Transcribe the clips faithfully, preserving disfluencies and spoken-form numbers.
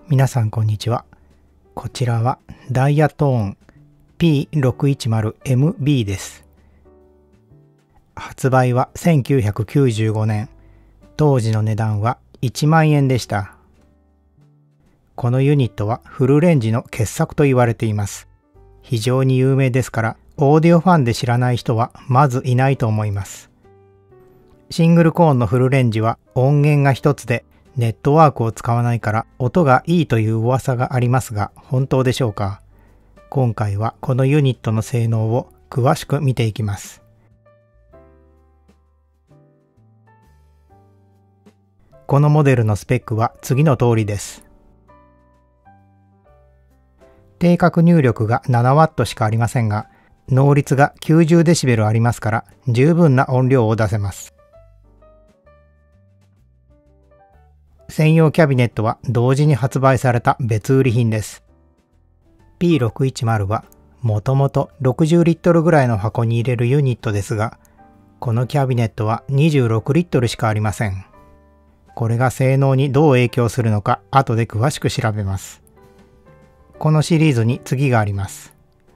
皆さんこんにちは。こちらはダイヤトーン ピーろくいちまるエムビー です。発売はせんきゅうひゃくきゅうじゅうごねん。当時の値段はいちまんえんでした。このユニットはフルレンジの傑作と言われています。非常に有名ですから、オーディオファンで知らない人はまずいないと思います。シングルコーンのフルレンジは音源が一つでネットワークを使わないから音がいいという噂がありますが、本当でしょうか？今回はこのユニットの性能を詳しく見ていきます。このモデルのスペックは次の通りです。定格入力がななワットしかありませんが、能率がきゅうじゅうデシベルありますから十分な音量を出せます。専用キャビネットは同時に発売された別売り品です。ピーろくいちまる はもともとろくじゅうリットルぐらいの箱に入れるユニットですが、このキャビネットはにじゅうろくリットルしかありません。これが性能にどう影響するのか後で詳しく調べます。このシリーズに次があります。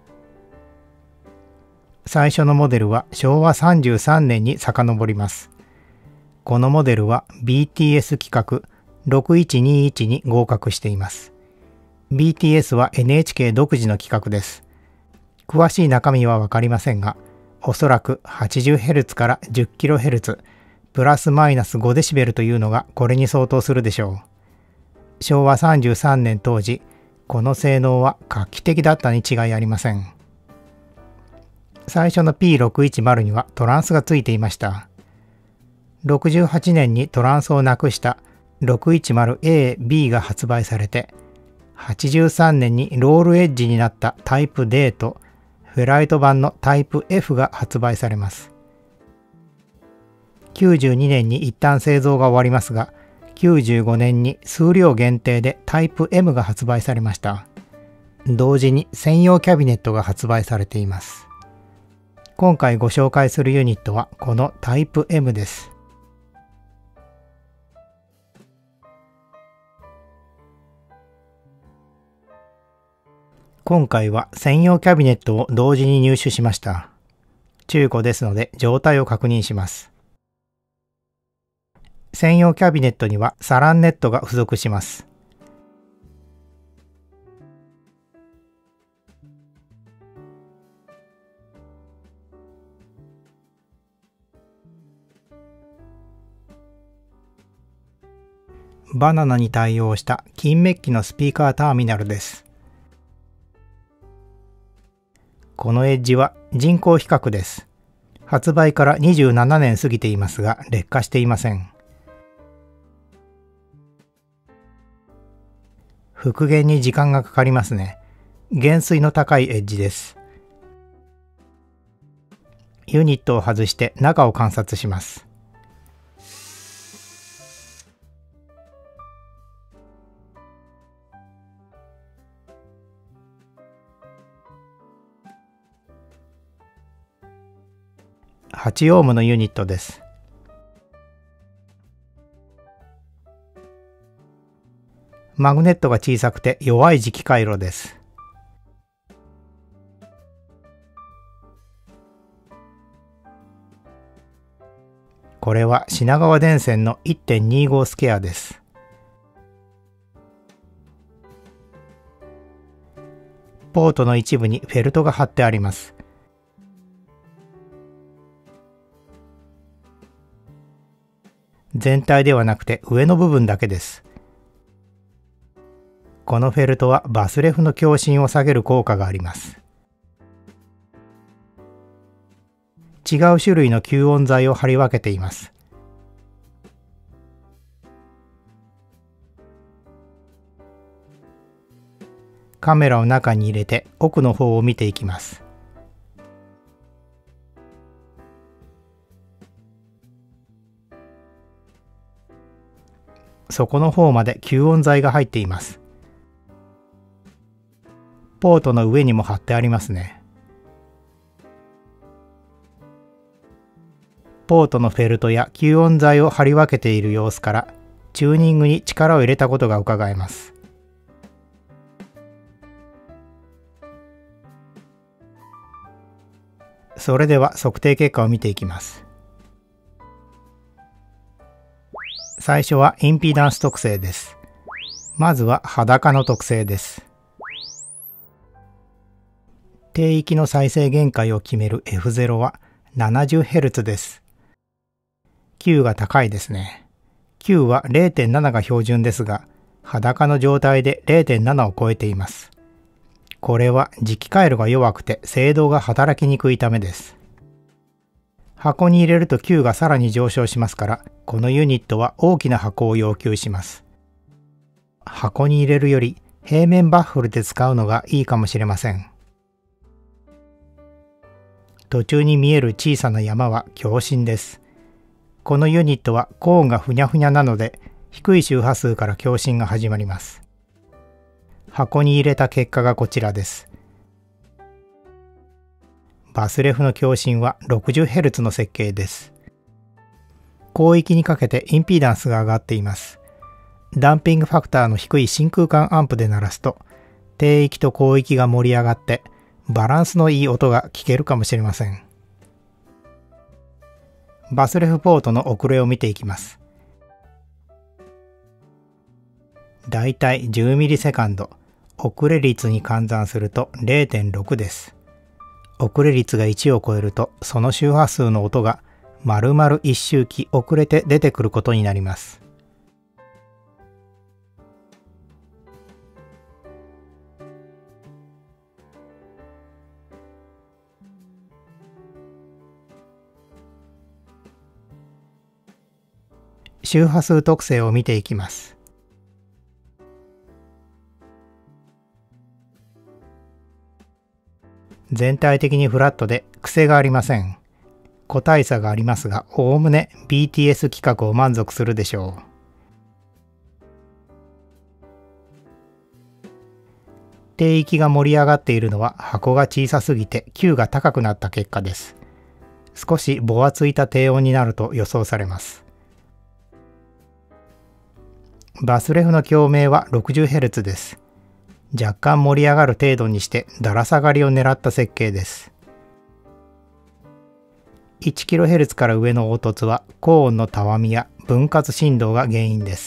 最初のモデルはしょうわさんじゅうさんねんに遡ります。このモデルは ビーティーエス 規格ろくいちにいちに合格しています。ビーティーエス は エヌエイチケー 独自の規格です。詳しい中身はわかりませんが、おそらく はちじゅうヘルツ から じゅっキロヘルツ、プラスマイナスごデシベルというのがこれに相当するでしょう。しょうわさんじゅうさんねん当時、この性能は画期的だったに違いありません。最初の ピーろくいちまる にはトランスがついていました。ろくじゅうはちねんにトランスをなくしたろくいちまるエービー が発売されて、はちじゅうさんねんにロールエッジになったタイプ D とフェライト版のタイプ F が発売されます。きゅうじゅうにねんに一旦製造が終わりますが、きゅうじゅうごねんに数量限定でタイプ エム が発売されました。同時に専用キャビネットが発売されています。今回ご紹介するユニットはこのタイプ エム です。今回は専用キャビネットを同時に入手しました。中古ですので状態を確認します。専用キャビネットにはサランネットが付属します。バナナに対応した金メッキのスピーカーターミナルです。このエッジは人工皮革です。発売からにじゅうななねん過ぎていますが劣化していません。復元に時間がかかりますね。減衰の高いエッジです。ユニットを外して中を観察します。はちオームのユニットです。マグネットが小さくて弱い磁気回路です。これは品川電線の いってんにご スケアです。ポートの一部にフェルトが貼ってあります。全体ではなくて上の部分だけです。このフェルトはバスレフの強振を下げる効果があります。違う種類の吸音材を貼り分けています。カメラを中に入れて奥の方を見ていきます。底の方まで吸音材が入っています。ポートの上にも貼ってありますね。ポートのフェルトや吸音材を貼り分けている様子から、チューニングに力を入れたことがうかがえます。 それでは測定結果を見ていきます。最初はインピーダンス特性です。まずは裸の特性です。低域の再生限界を決める エフゼロ は ななじゅうヘルツ です。Q が高いですね。Q は れいてんなな が標準ですが、裸の状態で れいてんなな を超えています。これは磁気回路が弱くて制動が働きにくいためです。箱に入れると Q がさらに上昇しますから、このユニットは大きな箱を要求します。箱に入れるより平面バッフルで使うのがいいかもしれません。途中に見える小さな山は共振です。このユニットはコーンがふにゃふにゃなので、低い周波数から共振が始まります。箱に入れた結果がこちらです。バスレフの共振は ろくじゅうヘルツ の設計です。広域にかけてインピーダンスが上がっています。ダンピングファクターの低い真空管アンプで鳴らすと、低域と広域が盛り上がって、バランスのいい音が聞けるかもしれません。バスレフポートの遅れを見ていきます。だいたいじゅうミリセカンド、遅れ率に換算すると れいてんろく です。遅れ率がいちを超えると、その周波数の音が丸々いち周期遅れて出てくることになります。周波数特性を見ていきます。全体的にフラットで癖がありません。個体差がありますが、おおむね ビーティーエス 規格を満足するでしょう。低域が盛り上がっているのは箱が小さすぎて Q が高くなった結果です。少しぼわついた低音になると予想されます。バスレフの共鳴は ろくじゅうヘルツ です。若干盛り上がる程度にしてだら下がりを狙った設計です。いちキロヘルツ から上の凹凸は高音のたわみや分割振動が原因です。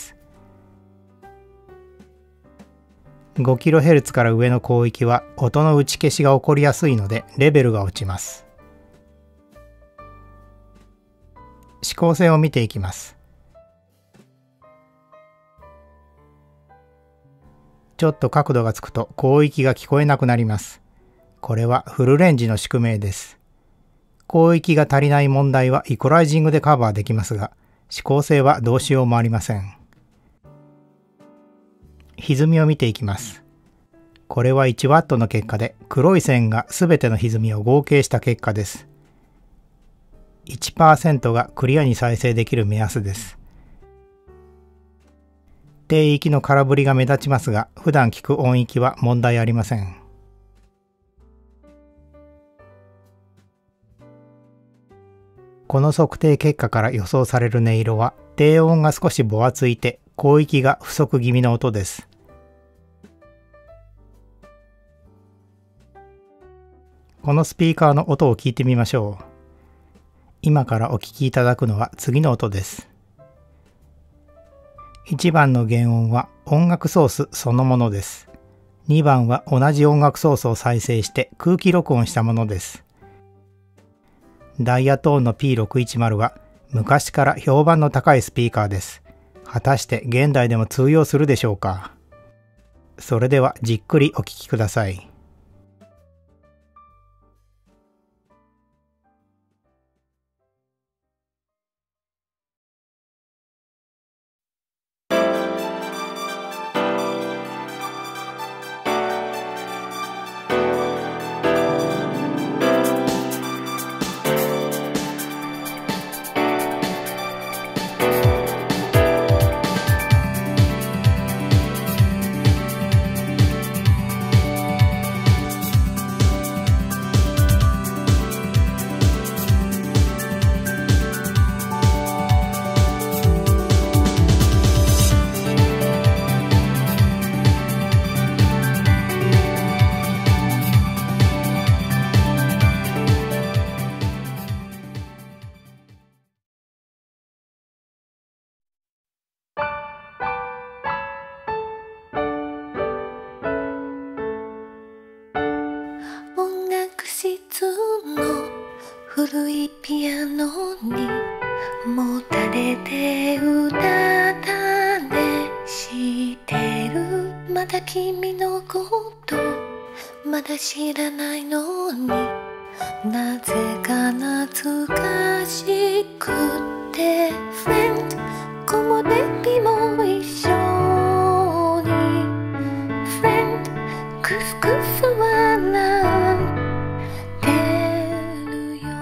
ごキロヘルツ から上の広域は音の打ち消しが起こりやすいのでレベルが落ちます。指向性を見ていきます。ちょっと角度がつくと広域が聞こえなくなります。これはフルレンジの宿命です。広域が足りない問題はイコライジングでカバーできますが、指向性はどうしようもありません。歪みを見ていきます。これはいちワットの結果で、黒い線がすべての歪みを合計した結果です。いちパーセント がクリアに再生できる目安です。低域の空振りが目立ちますが、普段聞く音域は問題ありません。この測定結果から予想される音色は、低音が少しぼわついて、広域が不足気味の音です。このスピーカーの音を聞いてみましょう。今からお聞きいただくのは次の音です。いちばんの原音は音楽ソースそのものです。にばんは同じ音楽ソースを再生して空気録音したものです。ダイヤトーンの ピーろくいちまる は昔から評判の高いスピーカーです。果たして現代でも通用するでしょうか。それではじっくりお聞きください。 けて歌ったね知ってるまだ君のことまだ知らないのになぜか懐かしくて Friend 木漏れ日も一緒に Friend クスクス笑ってるよ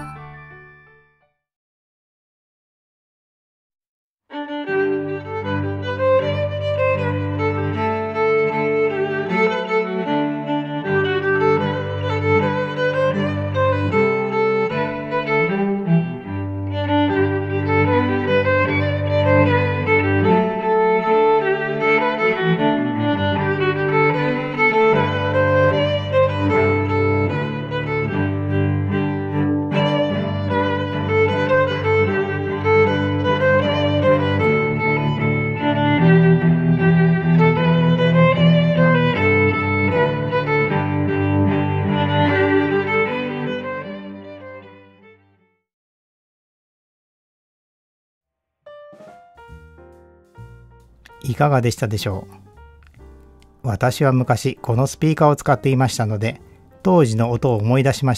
いかがでしたでしょう。私は昔このスピーカーを使っていましたので、当時の音を思い出しました。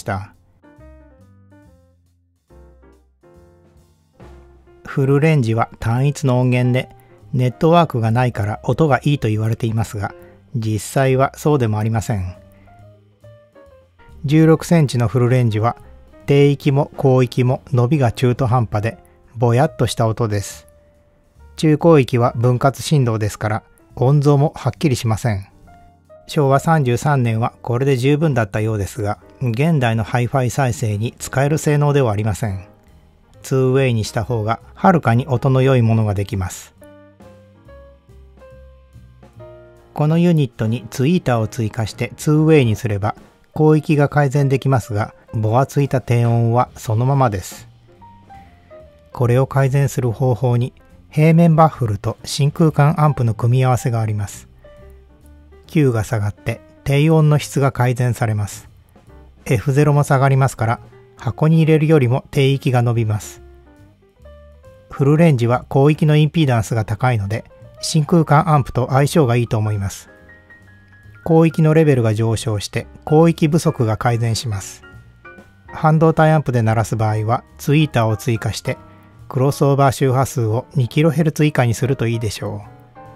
フルレンジは単一の音源で、ネットワークがないから音がいいと言われていますが、実際はそうでもありません。じゅうろくセンチのフルレンジは、低域も高域も伸びが中途半端で、ぼやっとした音です。中高域は分割振動ですから音像もはっきりしません。しょうわさんじゅうさんねんはこれで十分だったようですが、現代のハイファイ再生に使える性能ではありません。ツーウェイにした方がはるかに音の良いものができます。このユニットにツイーターを追加してツーウェイにすれば広域が改善できますが、ぼわついた低音はそのままです。これを改善する方法に平面バッフルと真空管アンプの組み合わせがあります。Q が下がって低音の質が改善されます。エフゼロ も下がりますから箱に入れるよりも低域が伸びます。フルレンジは広域のインピーダンスが高いので真空管アンプと相性がいいと思います。広域のレベルが上昇して広域不足が改善します。半導体アンプで鳴らす場合はツイーターを追加してクロスオーバー周波数を にキロヘルツ 以下にするといいでしょう。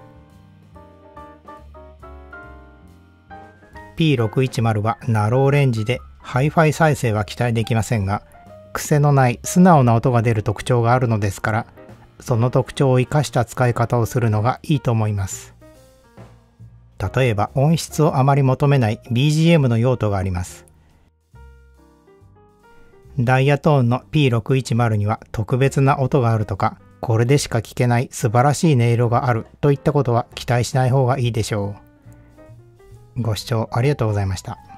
ピーろくいちまる はナローレンジでハイファイ再生は期待できませんが、癖のない素直な音が出る特徴があるのですから、その特徴を生かした使い方をするのがいいと思います。例えば音質をあまり求めない ビージーエム の用途があります。ダイヤトーンの ピーろくいちまる には特別な音があるとか、これでしか聞けない素晴らしい音色があるといったことは期待しない方がいいでしょう。ご視聴ありがとうございました。